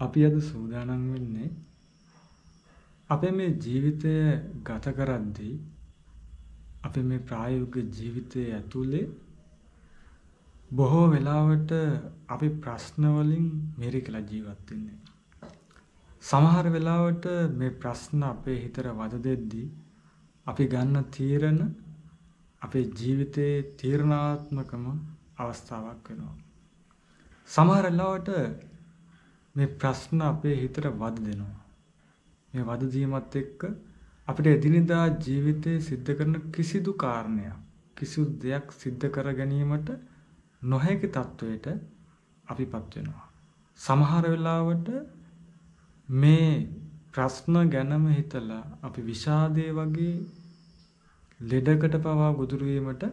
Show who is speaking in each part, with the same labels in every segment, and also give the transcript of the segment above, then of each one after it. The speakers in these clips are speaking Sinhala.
Speaker 1: අපි අද සූදානම් වෙන්නේ අපේ මේ ජීවිතය ගත කරද්දී අපේ මේ ප්‍රායෝගික ජීවිතයේ ඇතුලේ බොහෝ වෙලාවට අපි ප්‍රශ්න වලින් මිරිකලා ජීවත් වෙන්නේ. සමහර වෙලාවට මේ ප්‍රශ්න අපේ හිතට වද දෙද්දී අපි ගන්න තීරණ අපේ ජීවිතයේ තීරණාත්මකම අවස්ථාවක් වෙනවා. සමහර වෙලාවට මේ ප්‍රශ්න අපේ හිතට වද දෙනවා. මේ වද දීමත් එක්ක අපිට එදිනෙදා ජීවිතේ සිද්ධ කරන කිසිදු කාරණයක් කිසිදු දෙයක් සිද්ධ කර ගැනීමට නොහැකි තත්වයට අපිපත් වෙනවා. සමහර වෙලාවට මේ ප්‍රශ්න ගැනම හිතලා අපි විෂාදයේ වගේ ලෙඩකට පවා ගොදුරු වීමට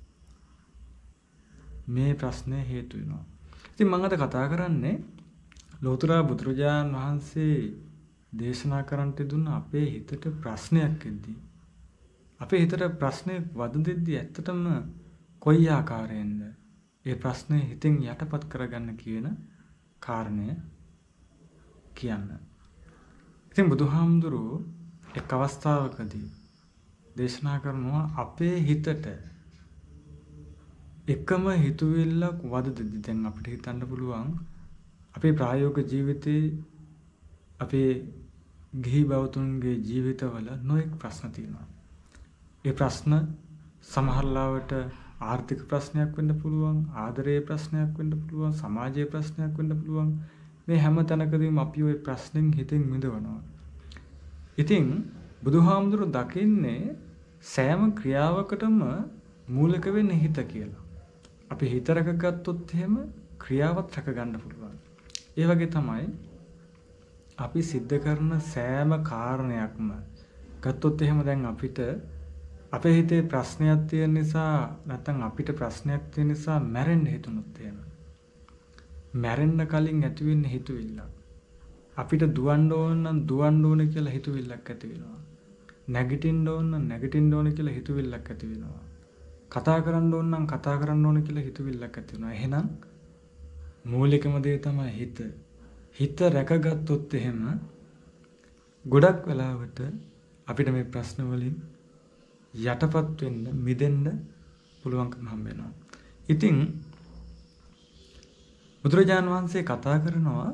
Speaker 1: මේ ප්‍රශ්නය හේතු වෙනවා. ඉතින් මම අද කතා කරන්නේ ලෝතර බුදුරජාණන් වහන්සේ දේශනා කරන්නට දුන්න අපේ හිතට ප්‍රශ්නයක් එද්දී අපේ හිතට ප්‍රශ්නයක් වද දෙද්දී ඇත්තටම කොයි ආකාරයෙන්ද ඒ ප්‍රශ්නේ හිතෙන් යටපත් කරගන්න කියන කාරණය කියන්න. ඉතින් බුදුහාමුදුරුවෝ එක් අවස්ථාවකදී දේශනා කරනවා අපේ හිතට එකම හිතුවිල්ලක් වද දෙද්දී දැන් අපිට හිතන්න පුළුවන් අපේ ප්‍රායෝගික ජීවිතේ අපේ ගිහි බවතුන්ගේ ජීවිතවල නොඑක් ප්‍රශ්න තියෙනවා. ඒ ප්‍රශ්න සමහර ලාවට ආර්ථික ප්‍රශ්නයක් වෙන්න පුළුවන්, ආදරයේ ප්‍රශ්නයක් වෙන්න පුළුවන්, සමාජයේ ප්‍රශ්නයක් වෙන්න පුළුවන්. මේ හැම තැනකදීම අපි ওই ප්‍රශ්نين හිතෙන් මිදවනවා. ඉතින් බුදුහාමුදුරු දකින්නේ සෑම ක්‍රියාවකටම මූලික වෙන්නේ හිත කියලා. අපි හිත රැකගත්තොත් එහෙම ක්‍රියාවත් රැක ගන්න පුළුවන්. ඒ වගේ තමයි අපි සිද්ධ කරන සෑම කාරණයක්ම ගත්තොත් එහෙම දැන් අපිට අපේ හිතේ ප්‍රශ්නයක් තියෙන නිසා නැත්නම් අපිට ප්‍රශ්නයක් තියෙන නිසා මැරෙන්න හිතුනොත් එහෙම මැරෙන්න කලින් ඇති වෙන්නේ හිතුවිල්ලක්. අපිට දුවන්න ඕන නම් දුවන්න ඕනේ කියලා හිතුවිල්ලක් ඇති වෙනවා. නැගිටින්න ඕන නම් නැගිටින්න ඕනේ කියලා හිතුවිල්ලක් ඇති වෙනවා. කතා කරන්න ඕන නම් කතා කරන්න ඕනේ කියලා හිතුවිල්ලක් ඇති වෙනවා. එහෙනම් මූලිකම දේ තමයි හිත. හිත රැකගත්තොත් එහෙම ගොඩක් වෙලාවට අපිට මේ ප්‍රශ්න වලින් යටපත් වෙන්න මිදෙන්න පුළුවන්කම හම්බ වෙනවා. ඉතින් බුදුරජාණන් වහන්සේ කතා කරනවා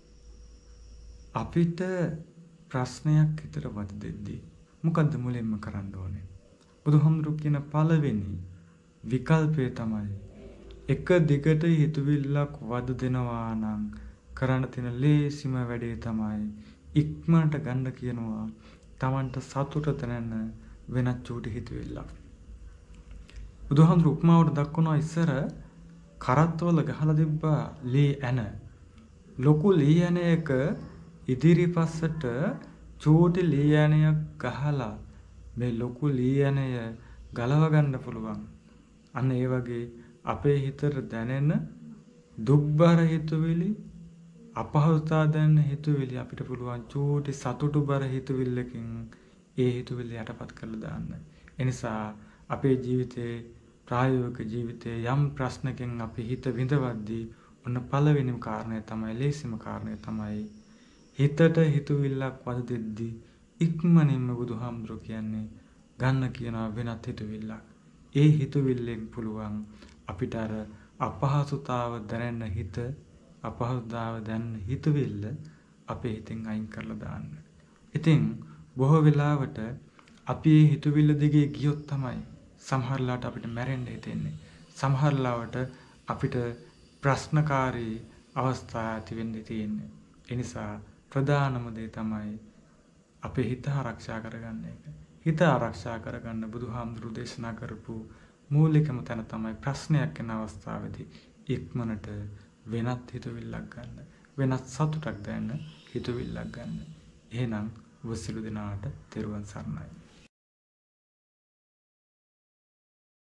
Speaker 1: අපිට ප්‍රශ්නයක් හිතට වද දෙද්දී මොකද්ද මුලින්ම කරන්න ඕනේ? බුදුහාමුදුරු කියන පළවෙනි විකල්පය තමයි එක දිගට හිතුවිල්ලක් වද දෙනවා නම් කරන්න තියෙන ලේසිම වැඩේ තමයි ඉක්මනට ගන්න කියනවා Tamanට සතුට දැනෙන වෙනත් චූටි හිතුවිල්ලක්. බුදුහාමුදුරු උපමාවට දක්වනවා ඉස්සර කරත්තවල ගහලා තිබ්බා ලී ඇන. ලොකු ලී ඇනයක ඉදිරිපස්සට චූටි ලී ඇනයක් ගහලා මේ ලොකු ලී ඇනය ගලව ගන්න පුළුවන්. අන්න ඒ වගේ අපේ හිතට දැනෙන දුක්බර හිතුවිලි අපහසුතාව දැනෙන හිතුවිලි අපිට පුළුවන් චූටි සතුටුබර හිතුවිල්ලකින් ඒ හිතුවිලි යටපත් කරලා දාන්න. ඒ නිසා අපේ ජීවිතේ ප්‍රායෝගික ජීවිතයේ යම් ප්‍රශ්නකින් අපි හිත විඳවද්දී ඔන්න පළවෙනිම කාරණය තමයි ලේසිම කාරණය තමයි හිතට හිතුවිල්ලක් වද දෙද්දී ඉක්මනින්ම බුදුහාමුදුරු කියන්නේ ගන්න කියනවා වෙනත් හිතුවිල්ලක්. ඒ හිතුවිල්ලෙන් පුළුවන් අපිට අර අපහසුතාව දැනෙන හිත අපහසුතාව දැනෙන හිතුවිල්ල අපේ හිතෙන් අයින් කරලා දාන්න. ඉතින් බොහෝ වෙලාවට අපි මේ හිතුවිල්ල දිගේ ගියොත් තමයි සමහරලාට අපිට මැරෙන්න හිතෙන්නේ. සමහරලාවට අපිට ප්‍රශ්නකාරී අවස්ථා ඇති වෙන්න තියෙන්නේ. ඒ නිසා ප්‍රධානම දේ තමයි අපේ හිත ආරක්ෂා කරගන්න එක. හිත ආරක්ෂා කරගන්න බුදුහාමුදුරු දේශනා කරපු මූලිකම තැන තමයි ප්‍රශ්නයක් වෙන අවස්ථාවේදී ඉක්මනට වෙනත් හිතවිල්ලක් ගන්න. වෙනත් සතුටක් දැනෙන හිතවිල්ලක් ගන්න. එහෙනම් ඔබ සියලු දෙනාට තෙරුවන් සරණයි.